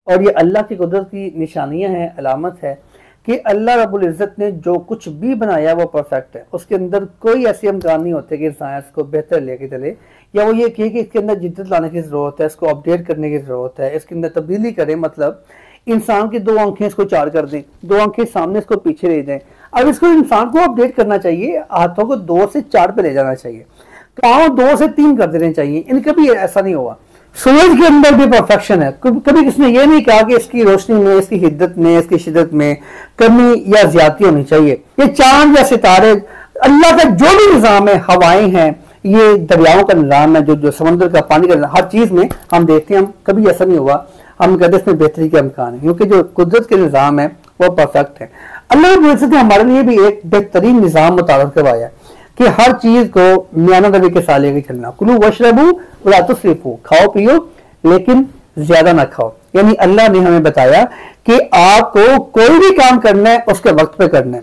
और ये अल्लाह की कुदरत की निशानियां हैं, अलामत है कि अल्लाह रब्बुल इज़्ज़त ने जो कुछ भी बनाया वो परफेक्ट है। उसके अंदर कोई ऐसे इम्कान नहीं होते कि इंसान इसको बेहतर लेके चले, या वो ये कहे कि इसके अंदर जिद्दत लाने की ज़रूरत है, इसको अपडेट करने की ज़रूरत है, इसके अंदर तब्दीली करें। मतलब इंसान की 2 आंखें इसको 4 कर दें, 2 आंखें सामने इसको पीछे ले जाएं। अब इसको इंसान को अपडेट करना चाहिए, हाथों को 2 से 4 पे ले जाना चाहिए, पाँव 2 से 3 कर देने चाहिए। इनका भी ऐसा नहीं हुआ। सूरज के अंदर भी परफेक्शन है। कभी किसने ये नहीं कहा कि इसकी रोशनी में, इसकी हिद्दत में, इसकी शिद्दत में कमी या ज्यादती होनी चाहिए। ये चांद या सितारे, अल्लाह का जो भी निज़ाम है, हवाएं हैं, ये दरियाओं का निज़ाम है, जो समंदर का पानी का, हर चीज में हम देखते हैं, हम कभी ऐसा नहीं हुआ हम कहते इसमें बेहतरी का इम्कान है, क्योंकि जो कुदरत के निज़ाम है वो परफेक्ट है। अल्लाह ने हमारे लिए भी एक बेहतरीन निज़ाम मुतारफ करवाया कि हर चीज को मियाना रवि के साथ लेके चलना। कुलू वशरबू वला तुस्रिफू, खाओ पियो लेकिन ज्यादा ना खाओ। यानी अल्लाह ने हमें बताया कि आपको कोई भी काम करना है उसके वक्त पे करना है।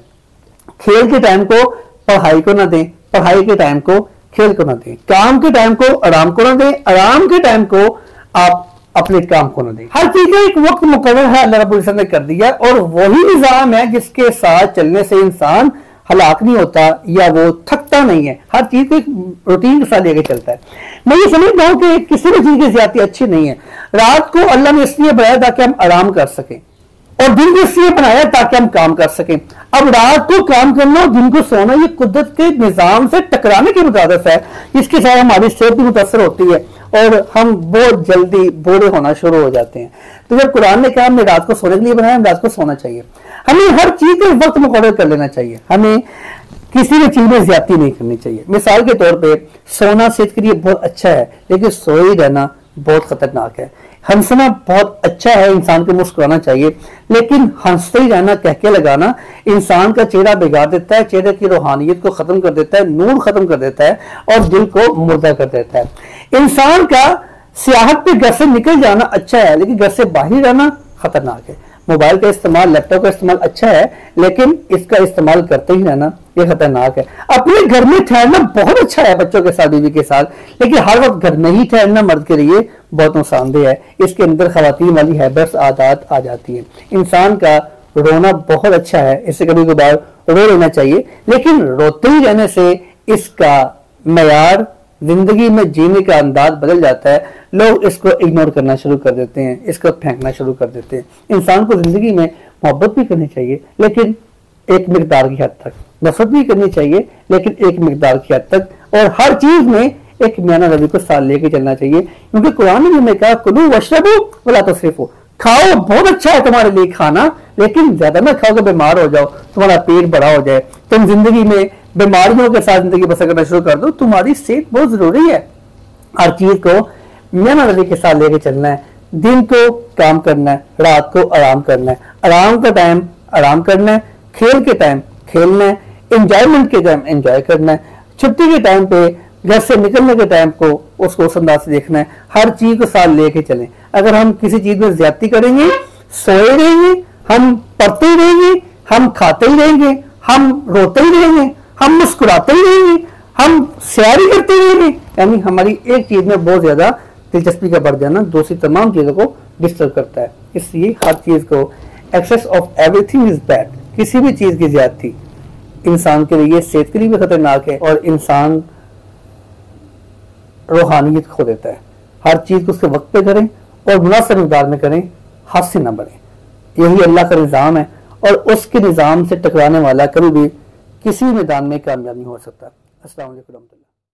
खेल के टाइम को पढ़ाई को ना दें, पढ़ाई के टाइम को खेल को ना दें, काम के टाइम को आराम को ना दें, आराम के टाइम को आप अपने काम को ना दें। हर चीज का एक वक्त मुकर्रर है, अल्लाह रब्बुल इज़्ज़त ने कर दिया, और वही निजाम है जिसके साथ चलने से इंसान हलाक नहीं होता या वो थकता नहीं है। हर चीज को एक रूटीन के साथ लेके चलता है। मैं ये समझता हूं कि किसी भी चीज की ज्यादती अच्छी नहीं है। रात को अल्लाह ने इसलिए बनाया ताकि हम आराम कर सकें, और दिन को इसलिए बनाया ताकि हम काम कर सकें। अब रात को काम करना और दिन को सोना ये कुदरत के निजाम से टकराने के मुताबिक है, इसके साथ हमारी सेहत भी मुतासर होती है और हम बहुत जल्दी बूढ़े होना शुरू हो जाते हैं। तो जब कुरान ने कहा हमने रात को सोने के लिए बनाया, हम रात को सोना चाहिए। हमें हर चीज का वक्त मुकर्रर कर लेना चाहिए, हमें किसी भी चीज में ज्यादती नहीं करनी चाहिए। मिसाल के तौर पे सोना सेहत के लिए बहुत अच्छा है, लेकिन सोए रहना बहुत खतरनाक है। हंसना बहुत अच्छा है, इंसान को मुस्कुराना चाहिए, लेकिन हंसते ही रहना, कहके लगाना इंसान का चेहरा बिगाड़ देता है, चेहरे की रूहानियत को खत्म कर देता है, नूर खत्म कर देता है और दिल को मुर्दा कर देता है। इंसान का सियाहत पे घर से निकल जाना अच्छा है, लेकिन घर से बाहर रहना खतरनाक है। मोबाइल का इस्तेमाल, लैपटॉप का इस्तेमाल अच्छा है, लेकिन इसका इस्तेमाल करते ही रहना ये खतरनाक है। अपने घर में ठहरना बहुत अच्छा है, बच्चों के साथ, बीवी के साथ, लेकिन हर वक्त घर में ही ठहरना मर्द के लिए बहुत नुकसानदेह है। इसके अंदर खवातीन वाली हैबिट्स, आदत आ जाती है। इंसान का रोना बहुत अच्छा है, इससे कभी कभार रो लेना चाहिए, लेकिन रोते ही रहने से इसका मयार, जिंदगी में जीने का अंदाज बदल जाता है। लोग इसको इग्नोर करना शुरू कर देते हैं, इसको फेंकना शुरू कर देते हैं। इंसान को जिंदगी में मोहब्बत भी करनी चाहिए, लेकिन एक मिकदार की हद तक। नफरत भी करनी चाहिए, लेकिन एक मिकदार की हद तक। और हर चीज में एक मियाना रवि को साथ लेके चलना चाहिए, क्योंकि कुरान ने हमें कहा कुलू वशरबू वला तुस्रिफू, खाओ बहुत अच्छा है तुम्हारे लिए खाना, लेकिन ज्यादा ना खाओ तो बीमार हो जाओ, तुम्हारा पेट बड़ा हो जाए, तुम जिंदगी में बीमारियों के साथ जिंदगी बसर करना शुरू कर दो। तुम्हारी सेहत बहुत जरूरी है। हर चीज को मियाना रवि के साथ लेके चलना है। दिन को काम करना है, रात को आराम करना है, आराम का टाइम आराम करना है, खेल के टाइम खेलना है, एंजॉयमेंट के टाइम एंजॉय करना है, छुट्टी के टाइम पे, घर से निकलने के टाइम को उसको उस अंदाज से देखना है। हर चीज को साथ लेके चलें। अगर हम किसी चीज में ज्यादती करेंगे, सोए रहेंगे, हम पढ़ते ही रहेंगे, हम खाते ही रहेंगे, हम रोते ही रहेंगे, हम मुस्कुराते ही रहेंगे, हम सैर करते रहेंगे, यानी हमारी एक चीज में बहुत ज्यादा दिलचस्पी का बढ़ जाना दूसरी तमाम चीजों को डिस्टर्ब करता है। इसलिए हर चीज को, excess of everything is bad, किसी भी चीज की ज्यादती इंसान के लिए, सेहत के लिए भी खतरनाक है और इंसान रूहानियत खो देता है। हर चीज को उसके वक्त पे करें और मुनासिब मिक़दार में करें, हद से न बढ़े। यही अल्लाह का निज़ाम है और उसके निज़ाम से टकराने वाला कभी भी किसी भी मैदान में कामयाब नहीं हो सकता। अस्सलाम वालेकुम।